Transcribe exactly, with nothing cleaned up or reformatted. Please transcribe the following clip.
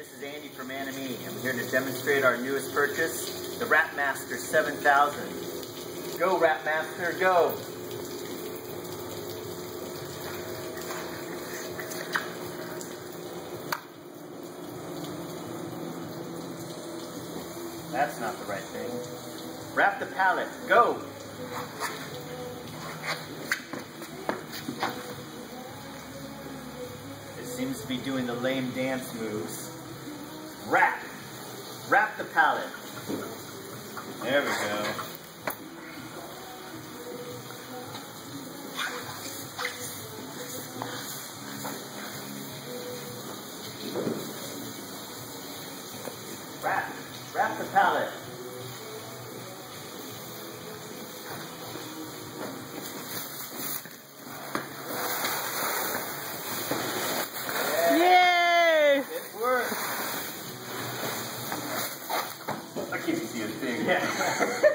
this is Andy from Anime. I'm here to demonstrate our newest purchase, the WrapMaster seven thousand. Go WrapMaster, go! That's not the right thing. Wrap the pallet, go! It seems to be doing the lame dance moves. Wrap! Wrap the pallet. There we go. Wrap! Wrap the pallet. Yay! It worked. I can't even see his thing. Yeah.